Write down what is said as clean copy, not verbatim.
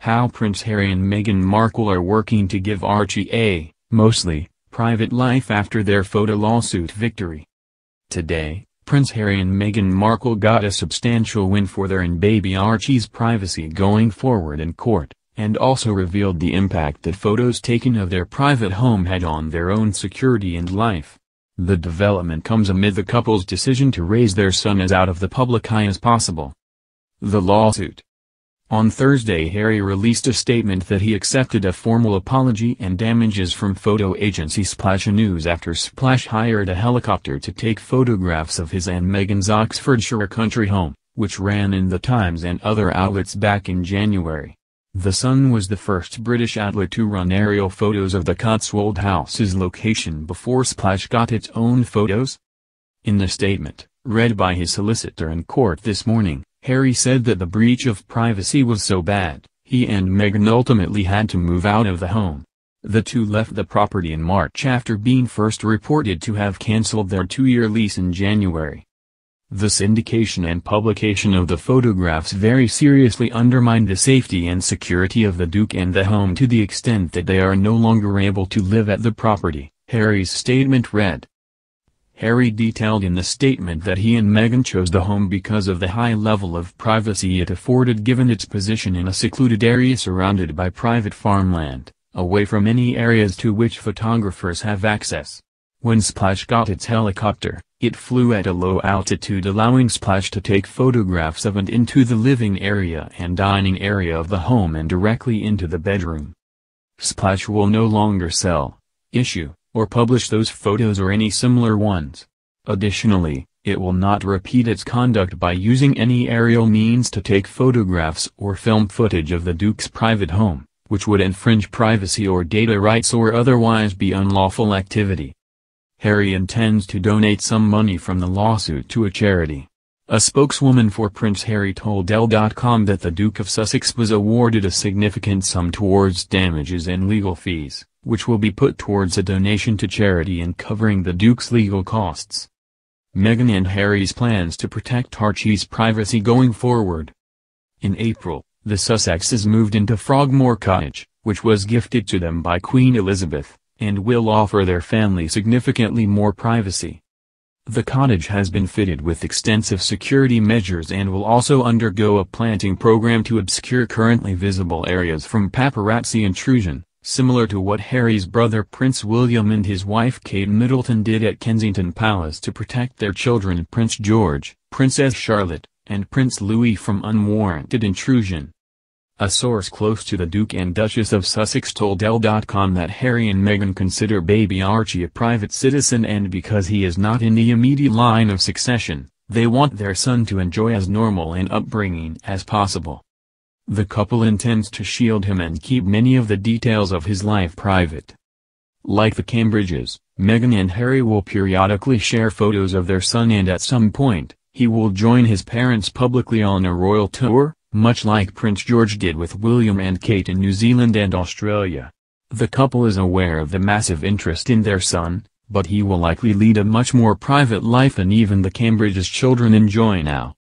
how Prince Harry and Meghan Markle are working to give Archie a, mostly, private life after their photo lawsuit victory. Today, Prince Harry and Meghan Markle got a substantial win for their and baby Archie's privacy going forward in court, and also revealed the impact that photos taken of their private home had on their own security and life. The development comes amid the couple's decision to raise their son as out of the public eye as possible. The lawsuit. On Thursday, Harry released a statement that he accepted a formal apology and damages from photo agency Splash News after Splash hired a helicopter to take photographs of his and Meghan's Oxfordshire country home, which ran in the Times and other outlets back in January. The Sun was the first British outlet to run aerial photos of the Cotswold House's location before Splash got its own photos. In the statement, read by his solicitor in court this morning, Harry said that the breach of privacy was so bad, he and Meghan ultimately had to move out of the home. The two left the property in March after being first reported to have cancelled their 2-year lease in January. The syndication and publication of the photographs very seriously undermined the safety and security of the Duke and the home to the extent that they are no longer able to live at the property, Harry's statement read. Harry detailed in the statement that he and Meghan chose the home because of the high level of privacy it afforded given its position in a secluded area surrounded by private farmland, away from any areas to which photographers have access. When Splash got its helicopter, it flew at a low altitude allowing Splash to take photographs of and into the living area and dining area of the home and directly into the bedroom. Splash will no longer sell, issue, or publish those photos or any similar ones. Additionally, it will not repeat its conduct by using any aerial means to take photographs or film footage of the Duke's private home, which would infringe privacy or data rights or otherwise be unlawful activity. Harry intends to donate some money from the lawsuit to a charity. A spokeswoman for Prince Harry told Elle.com that the Duke of Sussex was awarded a significant sum towards damages and legal fees, which will be put towards a donation to charity and covering the Duke's legal costs. Meghan and Harry's plans to protect Archie's privacy going forward. In April, the Sussexes moved into Frogmore Cottage, which was gifted to them by Queen Elizabeth, and will offer their family significantly more privacy. The cottage has been fitted with extensive security measures and will also undergo a planting program to obscure currently visible areas from paparazzi intrusion, similar to what Harry's brother Prince William and his wife Kate Middleton did at Kensington Palace to protect their children Prince George, Princess Charlotte, and Prince Louis from unwarranted intrusion. A source close to the Duke and Duchess of Sussex told Elle.com that Harry and Meghan consider baby Archie a private citizen and because he is not in the immediate line of succession, they want their son to enjoy as normal an upbringing as possible. The couple intends to shield him and keep many of the details of his life private. Like the Cambridges, Meghan and Harry will periodically share photos of their son and at some point, he will join his parents publicly on a royal tour, much like Prince George did with William and Kate in New Zealand and Australia. The couple is aware of the massive interest in their son, but he will likely lead a much more private life than even the Cambridges children enjoy now.